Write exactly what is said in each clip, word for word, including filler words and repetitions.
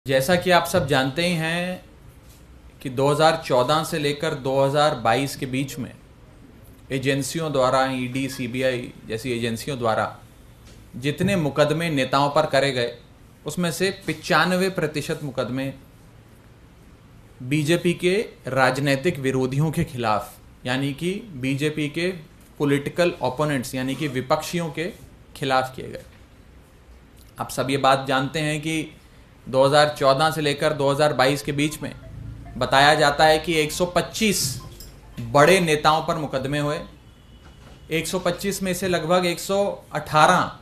जैसा कि आप सब जानते ही हैं कि दो हज़ार चौदह से लेकर दो हज़ार बाईस के बीच में एजेंसियों द्वारा ईडी, सीबीआई जैसी एजेंसियों द्वारा जितने मुकदमे नेताओं पर करे गए उसमें से पचानवे प्रतिशत मुकदमे बीजेपी के राजनीतिक विरोधियों के खिलाफ, यानी कि बीजेपी के पॉलिटिकल ओपोनेंट्स यानी कि विपक्षियों के खिलाफ किए गए। आप सब ये बात जानते हैं कि दो हज़ार चौदह से लेकर दो हज़ार बाईस के बीच में बताया जाता है कि एक सौ पच्चीस बड़े नेताओं पर मुकदमे हुए। एक सौ पच्चीस में से लगभग एक सौ अठारह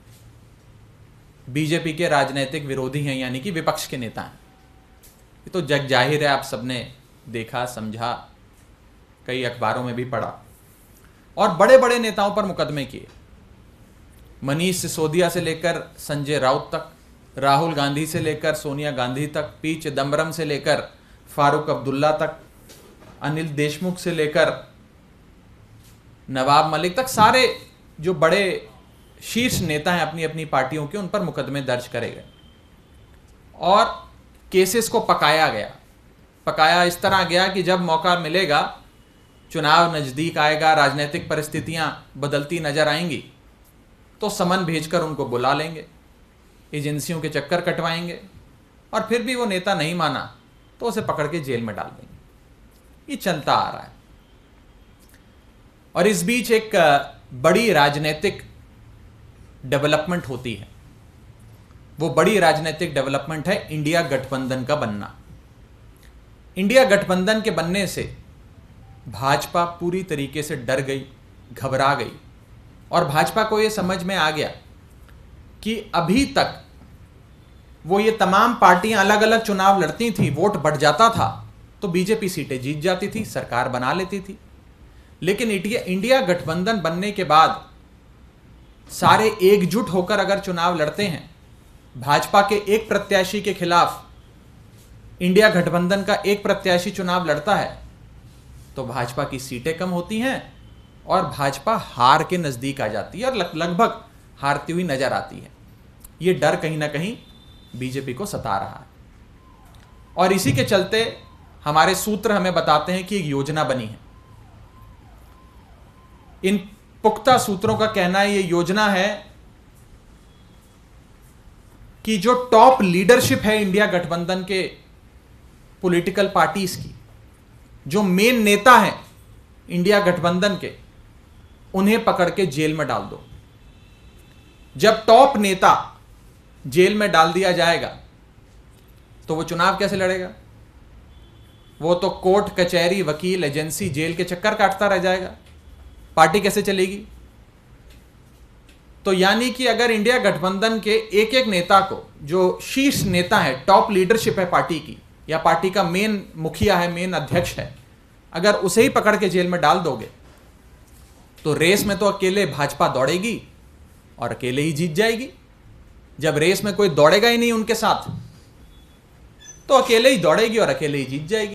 बीजेपी के राजनीतिक विरोधी हैं, यानी कि विपक्ष के नेता हैं। ये तो जग जाहिर है, आप सबने देखा, समझा, कई अखबारों में भी पढ़ा। और बड़े बड़े नेताओं पर मुकदमे किए। मनीष सिसोदिया से लेकर संजय राउत तक, राहुल गांधी से लेकर सोनिया गांधी तक, पी चिदम्बरम से लेकर फारूक अब्दुल्ला तक, अनिल देशमुख से लेकर नवाब मलिक तक, सारे जो बड़े शीर्ष नेता हैं अपनी अपनी पार्टियों के, उन पर मुकदमे दर्ज करे गए और केसेस को पकाया गया। पकाया इस तरह गया कि जब मौका मिलेगा, चुनाव नज़दीक आएगा, राजनीतिक परिस्थितियां बदलती नजर आएंगी, तो समन भेजकर उनको बुला लेंगे, एजेंसियों के चक्कर कटवाएंगे और फिर भी वो नेता नहीं माना तो उसे पकड़ के जेल में डाल देंगे। ये चलता आ रहा है। और इस बीच एक बड़ी राजनीतिक डेवलपमेंट होती है। वो बड़ी राजनीतिक डेवलपमेंट है इंडिया गठबंधन का बनना। इंडिया गठबंधन के बनने से भाजपा पूरी तरीके से डर गई, घबरा गई और भाजपा को ये समझ में आ गया कि अभी तक वो ये तमाम पार्टियां अलग अलग चुनाव लड़ती थी, वोट बढ़ जाता था तो बीजेपी सीटें जीत जाती थी, सरकार बना लेती थी। लेकिन इंडिया गठबंधन बनने के बाद सारे एकजुट होकर अगर चुनाव लड़ते हैं, भाजपा के एक प्रत्याशी के खिलाफ इंडिया गठबंधन का एक प्रत्याशी चुनाव लड़ता है, तो भाजपा की सीटें कम होती हैं और भाजपा हार के नजदीक आ जाती है और लगभग हारती हुई नजर आती है। ये डर कहीं ना कहीं बीजेपी को सता रहा है और इसी के चलते हमारे सूत्र हमें बताते हैं कि एक योजना बनी है। इन पुख्ता सूत्रों का कहना है, ये योजना है कि जो टॉप लीडरशिप है इंडिया गठबंधन के पॉलिटिकल पार्टीज की, जो मेन नेता हैं इंडिया गठबंधन के, उन्हें पकड़ के जेल में डाल दो। जब टॉप नेता जेल में डाल दिया जाएगा तो वो चुनाव कैसे लड़ेगा? वो तो कोर्ट, कचहरी, वकील, एजेंसी, जेल के चक्कर काटता रह जाएगा। पार्टी कैसे चलेगी? तो यानी कि अगर इंडिया गठबंधन के एक एक नेता को, जो शीर्ष नेता है, टॉप लीडरशिप है पार्टी की, या पार्टी का मेन मुखिया है, मेन अध्यक्ष है, अगर उसे ही पकड़ के जेल में डाल दोगे तो रेस में तो अकेले भाजपा दौड़ेगी और अकेले ही जीत जाएगी। जब रेस में कोई दौड़ेगा ही नहीं उनके साथ, तो अकेले ही दौड़ेगी और अकेले ही जीत जाएगी।